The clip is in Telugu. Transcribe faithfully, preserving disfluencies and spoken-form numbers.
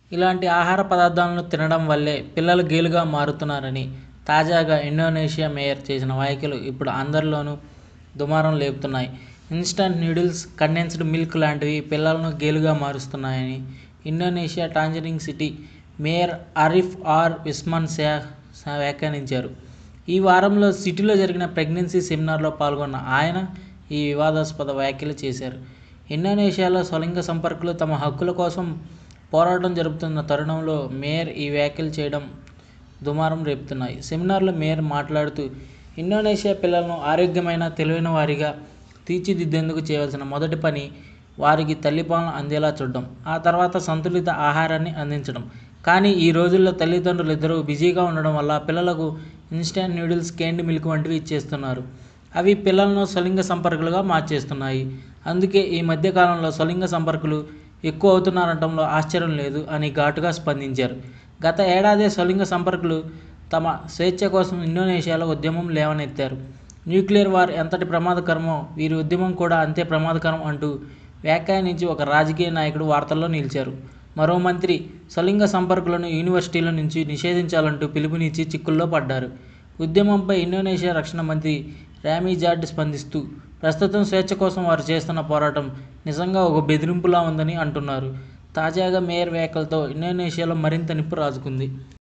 ఇలాంటి ఆహార పదార్థాలను తినడం వల్లే పిల్లలు గేలుగా మారుతున్నారని తాజాగా ఇండోనేషియా మేయర్ చేసిన వ్యాఖ్యలు ఇప్పుడు అందరిలోనూ దుమారం లేపుతున్నాయి. ఇన్స్టంట్ నూడిల్స్, కండెన్స్డ్ మిల్క్ లాంటివి పిల్లలను గేలుగా మారుస్తున్నాయని Indonesia Tangerang city mayor Arief R Wismansyah వ్యాఖ్యానించారు. ఈ వారంలో సిటీలో జరిగిన ప్రెగ్నెన్సీ సెమినార్లో పాల్గొన్న ఆయన ఈ వివాదాస్పద వ్యాఖ్యలు చేశారు. ఇండోనేషియాలో స్వలింగ సంపర్కులు తమ హక్కుల కోసం పోరాటం జరుపుతున్న తరుణంలో మేయర్ ఈ వ్యాఖ్యలు చేయడం దుమారం రేపుతున్నాయి. సెమినార్లో మేయర్ మాట్లాడుతూ, ఇండోనేషియా పిల్లలను ఆరోగ్యమైన, తెలివైన వారిగా తీర్చిదిద్దేందుకు చేయవలసిన మొదటి పని వారికి తల్లిపాలను అందేలా చూడడం, ఆ తర్వాత సంతులిత ఆహారాన్ని అందించడం. కానీ ఈ రోజుల్లో తల్లిదండ్రులు ఇద్దరూ బిజీగా ఉండడం వల్ల పిల్లలకు ఇన్స్టంట్ నూడిల్స్, కేన్డ్ మిల్క్ వంటివి ఇచ్చేస్తున్నారు. అవి పిల్లలను స్వలింగ సంపర్కులుగా మార్చేస్తున్నాయి. అందుకే ఈ మధ్య కాలంలో స్వలింగ సంపర్కులు ఎక్కువ అవుతున్నారనడంలో ఆశ్చర్యం లేదు అని ఘాటుగా స్పందించారు. గత ఏడాదే స్వలింగ సంపర్కులు తమ స్వేచ్ఛ కోసం ఇండోనేషియాలో ఉద్యమం లేవనెత్తారు. న్యూక్లియర్ వార్ ఎంతటి ప్రమాదకరమో వీరి ఉద్యమం కూడా అంతే ప్రమాదకరం అంటూ వ్యాఖ్యానించి ఒక రాజకీయ నాయకుడు వార్తల్లో నిలిచారు. మరో మంత్రి స్వలింగ సంపర్కులను యూనివర్సిటీల నుంచి నిషేధించాలంటూ పిలుపునిచ్చి చిక్కుల్లో పడ్డారు. ఉద్యమంపై ఇండోనేషియా రక్షణ మంత్రి రామీ జార్జ్ స్పందిస్తూ, ప్రస్తుతం స్వేచ్ఛ కోసం వారు చేస్తున్న పోరాటం నిజంగా ఒక బెదిరింపులా ఉందని అంటున్నారు. తాజాగా మేయర్ వ్యాఖ్యలతో ఇండోనేషియాలో మరింత నిప్పు రాజుకుంది.